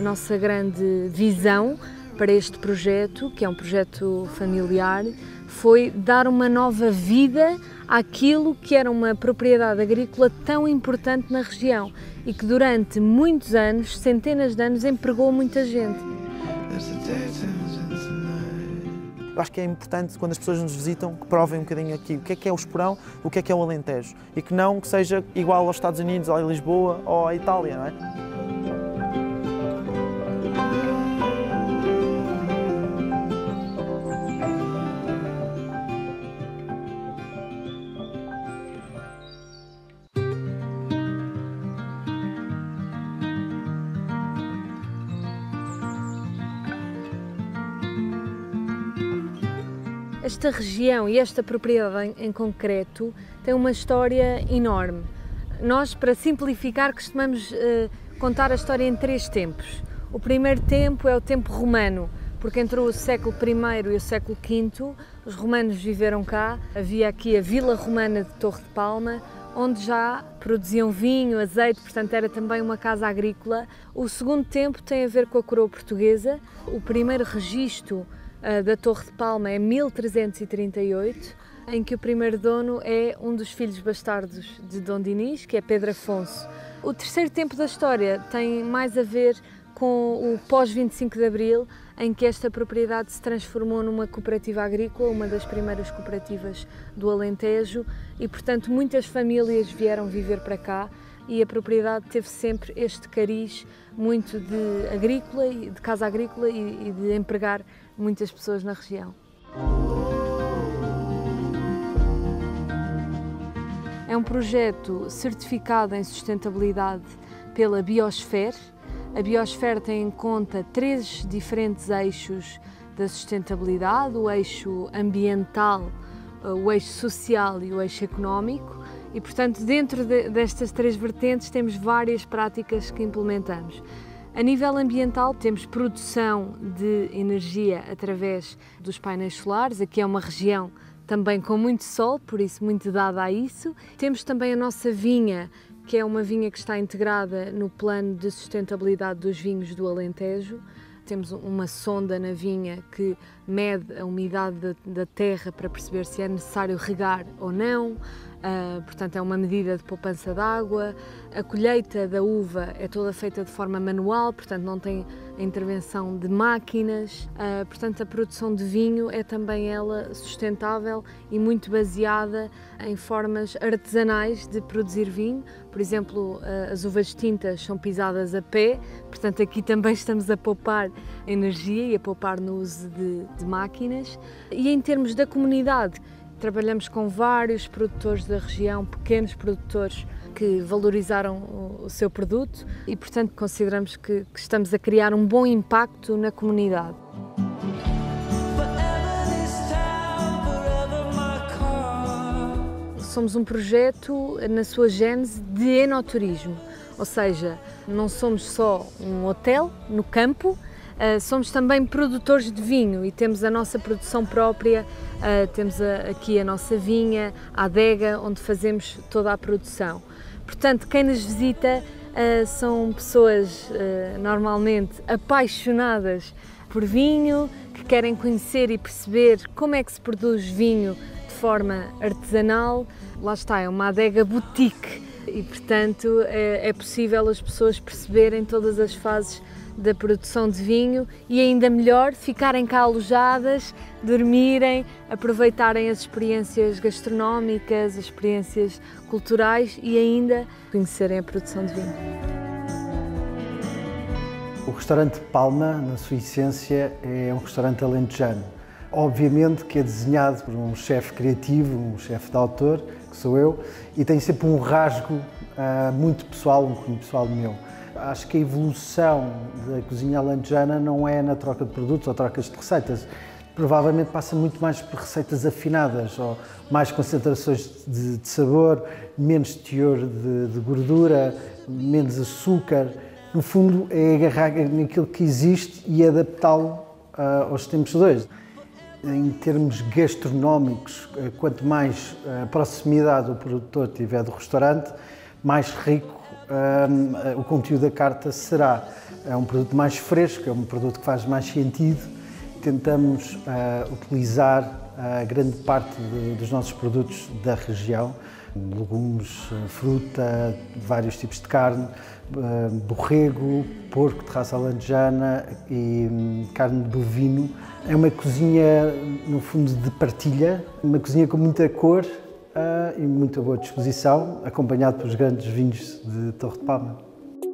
a nossa grande visão para este projeto, que é um projeto familiar, foi dar uma nova vida àquilo que era uma propriedade agrícola tão importante na região e que durante muitos anos, centenas de anos, empregou muita gente. Eu acho que é importante, quando as pessoas nos visitam, que provem um bocadinho aqui o que é o Esporão, o que é o Alentejo, e que não que seja igual aos Estados Unidos, ou a Lisboa, ou à Itália, não é? Esta região e esta propriedade em concreto tem uma história enorme. Nós, para simplificar, costumamos contar a história em 3 tempos. O primeiro tempo é o tempo romano, porque entre o século I e o século V os romanos viveram cá. Havia aqui a Vila Romana de Torre de Palma, onde já produziam vinho, azeite, portanto era também uma casa agrícola. O segundo tempo tem a ver com a coroa portuguesa. O primeiro registro da Torre de Palma é 1338, em que o primeiro dono é um dos filhos bastardos de Dom Dinis, que é Pedro Afonso. O terceiro tempo da história tem mais a ver com o pós-25 de Abril, em que esta propriedade se transformou numa cooperativa agrícola, uma das primeiras cooperativas do Alentejo, e portanto muitas famílias vieram viver para cá e a propriedade teve sempre este cariz muito de agrícola, de casa agrícola e de empregar muitas pessoas na região. É um projeto certificado em sustentabilidade pela Biosfera. A Biosfera tem em conta 3 diferentes eixos da sustentabilidade: o eixo ambiental, o eixo social e o eixo económico. E, portanto, dentro destas 3 vertentes temos várias práticas que implementamos. A nível ambiental, temos produção de energia através dos painéis solares. Aqui é uma região também com muito sol, por isso muito dada a isso. Temos também a nossa vinha, que é uma vinha que está integrada no plano de sustentabilidade dos vinhos do Alentejo. Temos uma sonda na vinha que mede a umidade da terra para perceber se é necessário regar ou não. Portanto, é uma medida de poupança de água. A colheita da uva é toda feita de forma manual, portanto não tem a intervenção de máquinas. Portanto, a produção de vinho é também ela sustentável e muito baseada em formas artesanais de produzir vinho. Por exemplo, as uvas tintas são pisadas a pé, portanto aqui também estamos a poupar energia e a poupar no uso de máquinas. E em termos da comunidade, trabalhamos com vários produtores da região, pequenos produtores que valorizaram o seu produto e, portanto, consideramos que estamos a criar um bom impacto na comunidade. Somos um projeto, na sua gênese, de enoturismo, ou seja, não somos só um hotel no campo, somos também produtores de vinho e temos a nossa produção própria, temos aqui a nossa vinha, a adega, onde fazemos toda a produção. Portanto, quem nos visita são pessoas normalmente apaixonadas por vinho, que querem conhecer e perceber como é que se produz vinho de forma artesanal. Lá está, é uma adega boutique e, portanto, é possível as pessoas perceberem todas as fases da produção de vinho e, ainda melhor, ficarem cá alojadas, dormirem, aproveitarem as experiências gastronómicas, as experiências culturais e ainda conhecerem a produção de vinho. O restaurante Palma, na sua essência, é um restaurante alentejano. Obviamente que é desenhado por um chefe criativo, um chefe de autor, que sou eu, e tem sempre um rasgo muito pessoal, um cunho pessoal meu. Acho que a evolução da cozinha alentejana não é na troca de produtos ou trocas de receitas. Provavelmente passa muito mais por receitas afinadas, ou mais concentrações de sabor, menos teor de gordura, menos açúcar. No fundo, é agarrar naquilo que existe e adaptá-lo aos tempos de hoje. Em termos gastronómicos, quanto mais proximidade o produtor tiver do restaurante, mais rico o conteúdo da carta será. É um produto mais fresco, é um produto que faz mais sentido. Tentamos utilizar grande parte dos nossos produtos da região, legumes, fruta, vários tipos de carne, borrego, porco de raça alentejana e carne de bovino. É uma cozinha, no fundo, de partilha, uma cozinha com muita cor e muita boa disposição, acompanhado pelos grandes vinhos de Torre de Palma.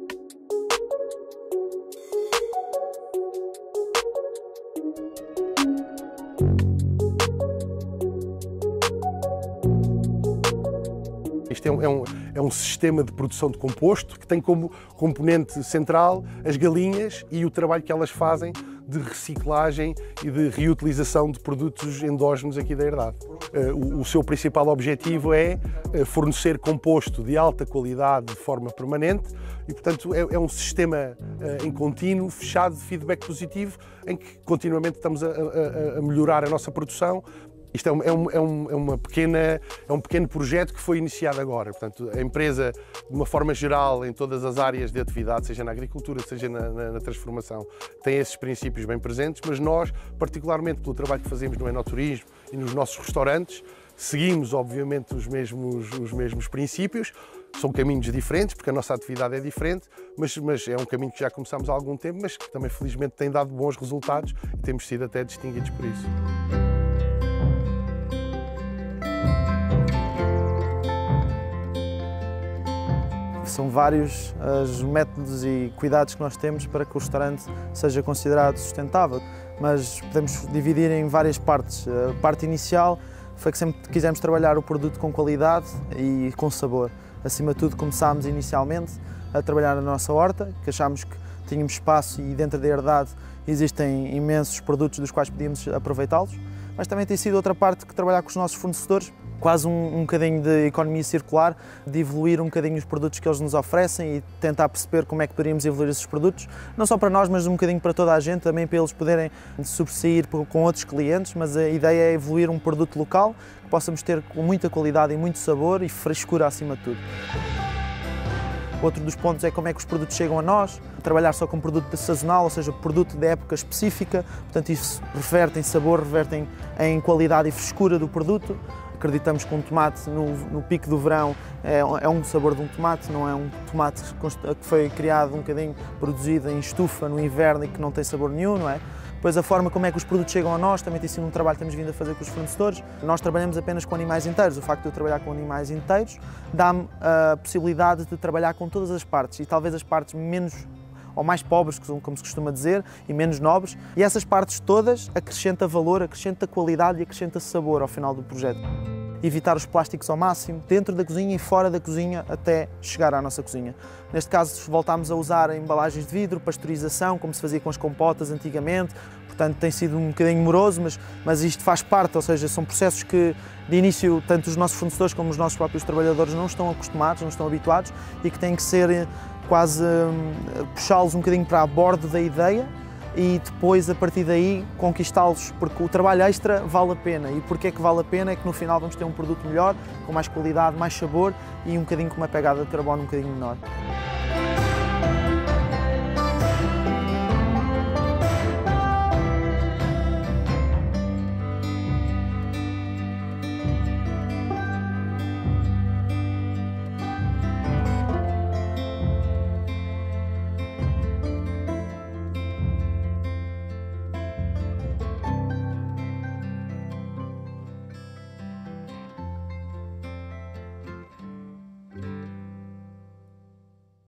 Isto é um sistema de produção de composto que tem como componente central as galinhas e o trabalho que elas fazem de reciclagem e de reutilização de produtos endógenos aqui da herdade. O seu principal objetivo é fornecer composto de alta qualidade de forma permanente e, portanto, é um sistema em contínuo, fechado, de feedback positivo, em que continuamente estamos a melhorar a nossa produção. Isto é um pequeno projeto que foi iniciado agora. Portanto, a empresa, de uma forma geral, em todas as áreas de atividade, seja na agricultura, seja na transformação, tem esses princípios bem presentes, mas nós, particularmente pelo trabalho que fazemos no enoturismo e nos nossos restaurantes, seguimos, obviamente, os mesmos princípios. São caminhos diferentes, porque a nossa atividade é diferente, mas é um caminho que já começámos há algum tempo, mas que também, felizmente, tem dado bons resultados e temos sido até distinguidos por isso. São vários os métodos e cuidados que nós temos para que o restaurante seja considerado sustentável, mas podemos dividir em várias partes. A parte inicial foi que sempre quisemos trabalhar o produto com qualidade e com sabor. Acima de tudo, começámos inicialmente a trabalhar na nossa horta, que achámos que tínhamos espaço e dentro da herdade existem imensos produtos dos quais podíamos aproveitá-los, mas também tem sido outra parte que trabalhar com os nossos fornecedores, quase um bocadinho de economia circular, de evoluir um bocadinho os produtos que eles nos oferecem e tentar perceber como é que poderíamos evoluir esses produtos, não só para nós, mas um bocadinho para toda a gente, também para eles poderem sobressair com outros clientes, mas a ideia é evoluir um produto local que possamos ter com muita qualidade e muito sabor e frescura acima de tudo. Outro dos pontos é como é que os produtos chegam a nós, trabalhar só com produto sazonal, ou seja, produto de época específica, portanto isso reverte em sabor, reverte em qualidade e frescura do produto. Acreditamos que um tomate no pico do verão é um sabor de um tomate, não é um tomate que foi criado um bocadinho, produzido em estufa no inverno e que não tem sabor nenhum, não é? Depois a forma como é que os produtos chegam a nós também tem sido um trabalho que temos vindo a fazer com os fornecedores. Nós trabalhamos apenas com animais inteiros. O facto de eu trabalhar com animais inteiros dá-me a possibilidade de trabalhar com todas as partes e talvez as partes menos ou mais pobres, como se costuma dizer, e menos nobres. E essas partes todas acrescenta valor, acrescenta qualidade e acrescenta sabor ao final do projeto. Evitar os plásticos ao máximo, dentro da cozinha e fora da cozinha, até chegar à nossa cozinha. Neste caso, voltámos a usar embalagens de vidro, pasteurização, como se fazia com as compotas antigamente. Portanto, tem sido um bocadinho moroso, mas isto faz parte, ou seja, são processos que, de início, tanto os nossos fornecedores como os nossos próprios trabalhadores não estão acostumados, não estão habituados e que têm que ser quase puxá-los um bocadinho para a bordo da ideia e depois, a partir daí, conquistá-los, porque o trabalho extra vale a pena. E porque é que vale a pena? É que no final vamos ter um produto melhor, com mais qualidade, mais sabor e um bocadinho com uma pegada de carbono um bocadinho menor.